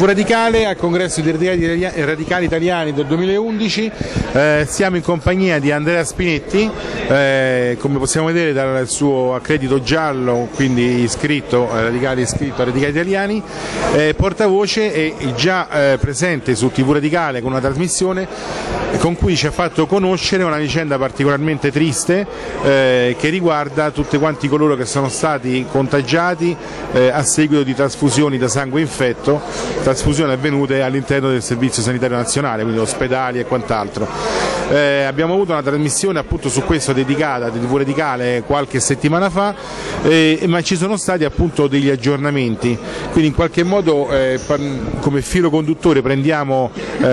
TV Radicale al congresso dei radicali italiani del 2011. Siamo in compagnia di Andrea Spinetti, come possiamo vedere dal suo accredito giallo, quindi iscritto a Radicali Italiani, portavoce e già presente su TV Radicale con una trasmissione con cui ci ha fatto conoscere una vicenda particolarmente triste che riguarda tutti quanti coloro che sono stati contagiati a seguito di trasfusioni da sangue infetto, trasfusioni avvenute all'interno del Servizio Sanitario Nazionale, quindi ospedali e quant'altro. Abbiamo avuto una trasmissione appunto su questo dedicata di TV Radicale qualche settimana fa, ma ci sono stati appunto degli aggiornamenti, quindi in qualche modo come filo conduttore prendiamo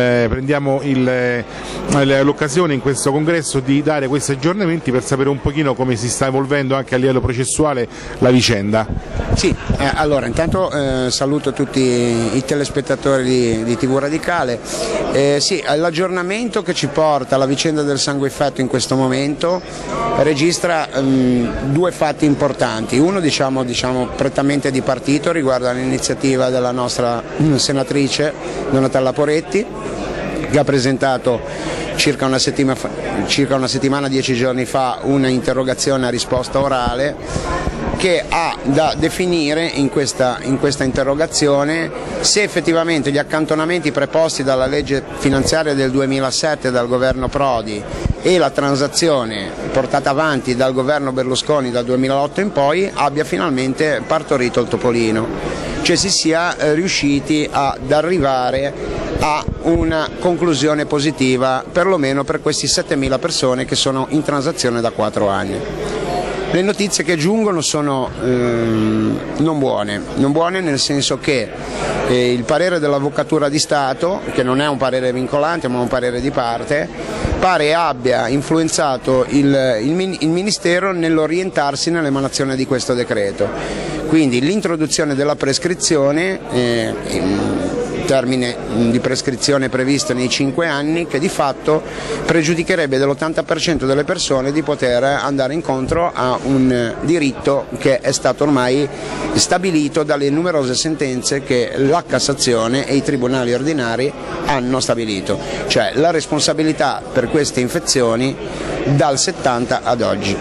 l'occasione in questo congresso di dare questi aggiornamenti per sapere un pochino come si sta evolvendo anche a livello processuale la vicenda. Sì, allora intanto saluto tutti i telespettatori di TV Radicale. Sì, l'aggiornamento che ci porta alla vicenda del sangue infetto in questo momento registra due fatti importanti. Uno diciamo prettamente di partito, riguarda l'iniziativa della nostra senatrice Donatella Poretti, che ha presentato circa una settimana, 10 giorni fa, una interrogazione a risposta orale che ha da definire in questa interrogazione se effettivamente gli accantonamenti preposti dalla legge finanziaria del 2007 dal governo Prodi e la transazione portata avanti dal governo Berlusconi dal 2008 in poi abbia finalmente partorito il topolino, cioè si sia riusciti ad arrivare a una conclusione positiva perlomeno per questi 7.000 persone che sono in transazione da 4 anni. Le notizie che giungono sono non buone nel senso che il parere dell'Avvocatura di Stato, che non è un parere vincolante ma un parere di parte, pare abbia influenzato il Ministero nell'orientarsi nell'emanazione di questo decreto. Quindi l'introduzione della prescrizione, termine di prescrizione previsto nei 5 anni, che di fatto pregiudicherebbe dell'80% delle persone di poter andare incontro a un diritto che è stato ormai stabilito dalle numerose sentenze che la Cassazione e i tribunali ordinari hanno stabilito, cioè la responsabilità per queste infezioni dal 70 ad oggi.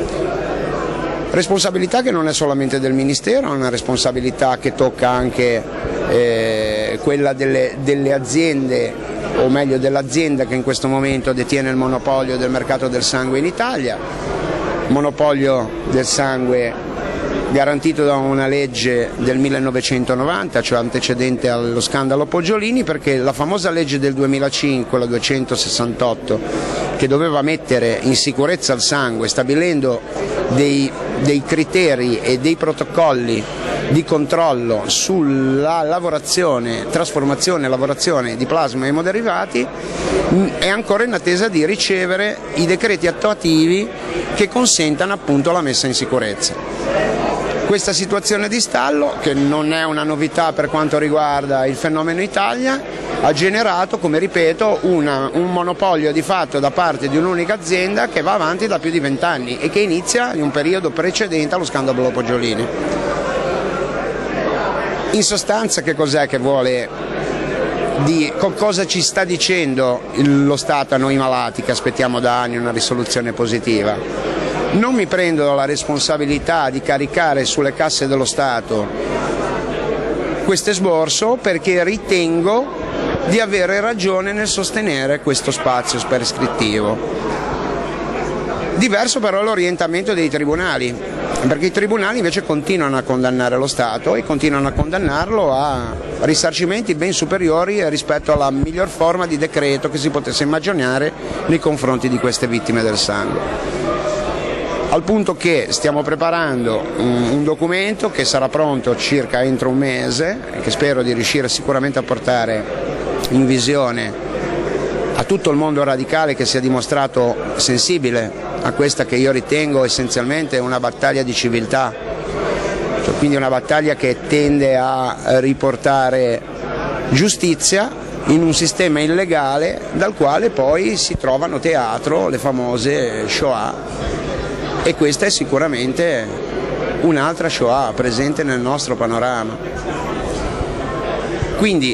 Responsabilità che non è solamente del Ministero, è una responsabilità che tocca anche quella delle aziende, o meglio dell'azienda che in questo momento detiene il monopolio del mercato del sangue in Italia, monopolio del sangue garantito da una legge del 1990, cioè antecedente allo scandalo Poggiolini, perché la famosa legge del 2005, la 268, che doveva mettere in sicurezza il sangue stabilendo dei criteri e dei protocolli di controllo sulla trasformazione e lavorazione di plasma e emoderivati, è ancora in attesa di ricevere i decreti attuativi che consentano appunto la messa in sicurezza. Questa situazione di stallo, che non è una novità per quanto riguarda il fenomeno Italia, ha generato, come ripeto, un monopolio di fatto da parte di un'unica azienda che va avanti da più di 20 anni e che inizia in un periodo precedente allo scandalo Poggiolini. In sostanza che cos'è che vuole cosa ci sta dicendo lo Stato a noi malati che aspettiamo da anni una risoluzione positiva? Non mi prendo la responsabilità di caricare sulle casse dello Stato questo esborso perché ritengo di avere ragione nel sostenere questo spazio prescrittivo. Diverso però l'orientamento dei tribunali, perché i tribunali invece continuano a condannare lo Stato e continuano a condannarlo a risarcimenti ben superiori rispetto alla miglior forma di decreto che si potesse immaginare nei confronti di queste vittime del sangue. Al punto che stiamo preparando un documento che sarà pronto circa entro un mese e che spero di riuscire sicuramente a portare in visione a tutto il mondo radicale che si è dimostrato sensibile a questa che io ritengo essenzialmente una battaglia di civiltà, cioè quindi una battaglia che tende a riportare giustizia in un sistema illegale dal quale poi si trovano teatro le famose Shoah. E questa è sicuramente un'altra Shoah presente nel nostro panorama. Quindi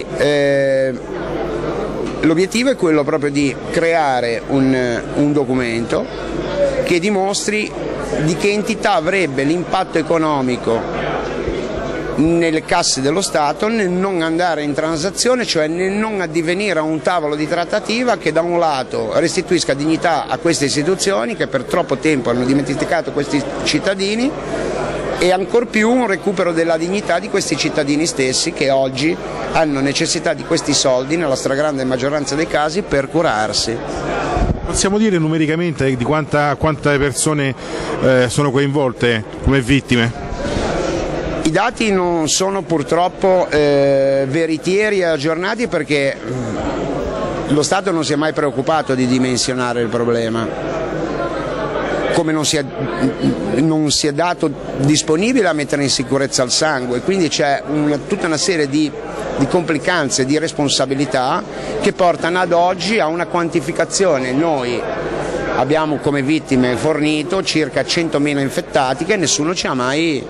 l'obiettivo è quello proprio di creare un documento che dimostri di che entità avrebbe l'impatto economico nelle casse dello Stato nel non andare in transazione, cioè nel non addivenire a un tavolo di trattativa che da un lato restituisca dignità a queste istituzioni che per troppo tempo hanno dimenticato questi cittadini, e ancor più un recupero della dignità di questi cittadini stessi che oggi hanno necessità di questi soldi nella stragrande maggioranza dei casi per curarsi. Possiamo dire numericamente di quante persone sono coinvolte come vittime? I dati non sono purtroppo veritieri e aggiornati perché lo Stato non si è mai preoccupato di dimensionare il problema, come non si è dato disponibile a mettere in sicurezza il sangue, quindi c'è tutta una serie di complicanze, di responsabilità che portano ad oggi a una quantificazione. Noi abbiamo come vittime fornito circa 100.000 infettati che nessuno ci ha mai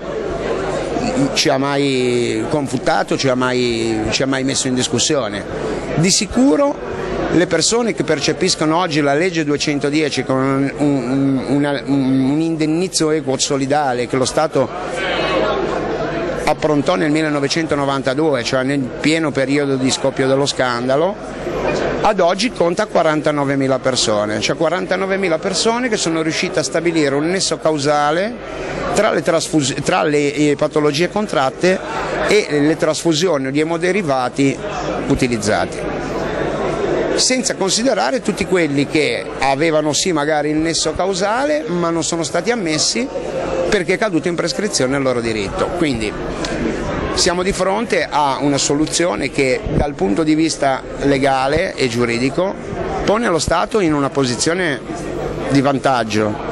confutato, ci ha mai messo in discussione. Di sicuro le persone che percepiscono oggi la legge 210 con un indennizzo equo solidale che lo Stato approntò nel 1992, cioè nel pieno periodo di scoppio dello scandalo, ad oggi conta 49.000 persone, cioè 49.000 persone che sono riuscite a stabilire un nesso causale tra le patologie contratte e le trasfusioni di emoderivati utilizzati, senza considerare tutti quelli che avevano sì magari il nesso causale ma non sono stati ammessi perché è caduto in prescrizione il loro diritto. Quindi siamo di fronte a una soluzione che dal punto di vista legale e giuridico pone lo Stato in una posizione di vantaggio,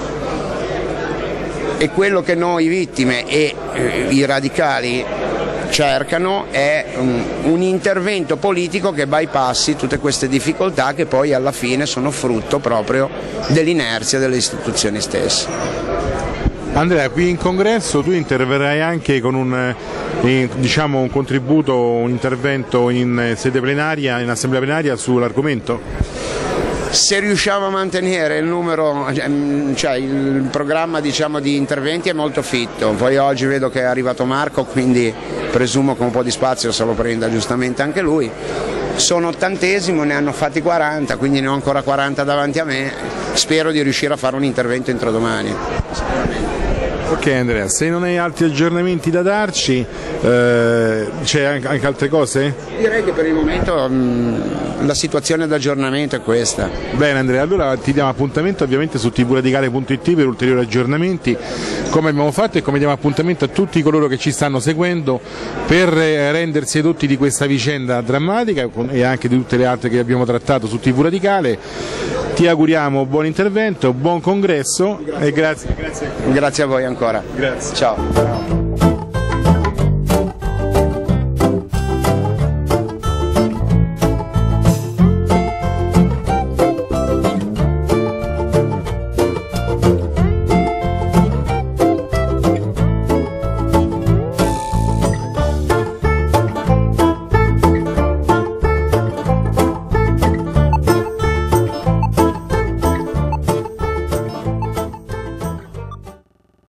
e quello che noi vittime e i radicali cercano è un intervento politico che bypassi tutte queste difficoltà che poi alla fine sono frutto proprio dell'inerzia delle istituzioni stesse. Andrea, qui in congresso tu interverrai anche con un contributo, un intervento in sede plenaria, in assemblea plenaria sull'argomento? Se riusciamo a mantenere il numero, cioè il programma di interventi è molto fitto, poi oggi vedo che è arrivato Marco, quindi presumo che un po' di spazio se lo prenda giustamente anche lui. Sono 80°, ne hanno fatti 40, quindi ne ho ancora 40 davanti a me, spero di riuscire a fare un intervento entro domani. Ok Andrea, se non hai altri aggiornamenti da darci, c'è anche altre cose? Direi che per il momento la situazione d'aggiornamento è questa. Bene Andrea, allora ti diamo appuntamento ovviamente su tvradicale.it per ulteriori aggiornamenti, come abbiamo fatto, e come diamo appuntamento a tutti coloro che ci stanno seguendo per rendersi edotti di questa vicenda drammatica e anche di tutte le altre che abbiamo trattato su TV Radicale. Ti auguriamo buon intervento, buon congresso e grazie. Grazie a voi ancora. Grazie. Ciao.